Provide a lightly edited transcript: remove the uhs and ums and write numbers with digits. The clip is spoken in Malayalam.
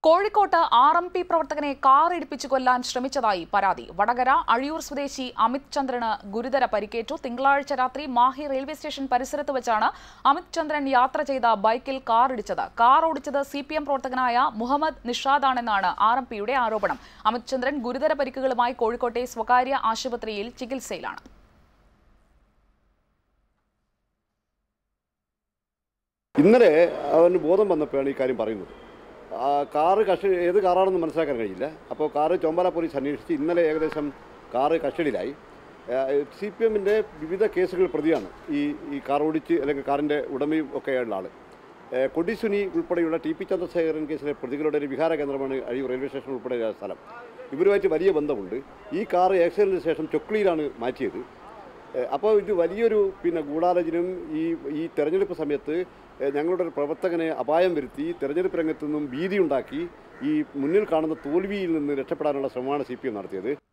കോഴിക്കോട്ട് RMP പ്രവർത്തകനെ കാർ ഇടിപ്പിച്ചു കൊല്ലാൻ ശ്രമിച്ചതായി പരാതി. വടകര അഴിയൂർ സ്വദേശി അമിത് ചന്ദ്രന് ഗുരുതര പരിക്കേറ്റു. തിങ്കളാഴ്ച രാത്രി മാഹി റെയിൽവേ സ്റ്റേഷൻ പരിസരത്ത് വെച്ചാണ് അമിത് ചന്ദ്രൻ യാത്ര ചെയ്ത ബൈക്കിൽ കാർ ഇടിച്ചത്. കാർ ഓടിച്ചത് CPM പ്രവർത്തകനായ മുഹമ്മദ് നിഷാദാണെന്നാണ് RMPയുടെ ആരോപണം. അമിത് ചന്ദ്രൻ ഗുരുതര പരിക്കുകളുമായി കോഴിക്കോട്ടെ സ്വകാര്യ ആശുപത്രിയിൽ ചികിത്സയിലാണ്. ഇന്നലെ അവന് ബോധം വന്നപ്പോഴാണ് ഈ കാര്യം പറയുന്നത്. കാറ് ഏത് കാറാണെന്ന് മനസ്സിലാക്കാൻ കഴിയില്ല. അപ്പോൾ കാറ് ചോമ്പാല പോലീസ് അന്വേഷിച്ച് ഇന്നലെ ഏകദേശം കാറ് കസ്റ്റഡിയിലായി. CPMൻ്റെ വിവിധ കേസുകൾ പ്രതിയാണ് ഈ കാർ ഓടിച്ച് അല്ലെങ്കിൽ കാറിൻ്റെ ഉടമയും ഒക്കെയുള്ള ആൾ. കൊടിസുനി ഉൾപ്പെടെയുള്ള TP ചന്ദ്രശേഖരൻ കേസിലെ പ്രതികളുടെ ഒരു വിഹാര കേന്ദ്രമാണ് അഴിയൂർ റെയിൽവേ സ്റ്റേഷൻ ഉൾപ്പെടെയുള്ള സ്ഥലം. ഇവരുമായിട്ട് വലിയ ബന്ധമുണ്ട്. ഈ കാറ് ആക്സിഡൻറ്റിന് ശേഷം ചൊക്ലിയിലാണ് മാറ്റിയത്. അപ്പോൾ ഇത് വലിയൊരു ഗൂഢാലോചനയും ഈ തെരഞ്ഞെടുപ്പ് സമയത്ത് ഞങ്ങളുടെ ഒരു പ്രവർത്തകനെ അപായം വരുത്തി തെരഞ്ഞെടുപ്പ് രംഗത്തു നിന്നും ഭീതിയുണ്ടാക്കി ഈ മുന്നിൽ കാണുന്ന തോൽവിയിൽ നിന്ന് രക്ഷപ്പെടാനുള്ള ശ്രമമാണ് CPM നടത്തിയത്.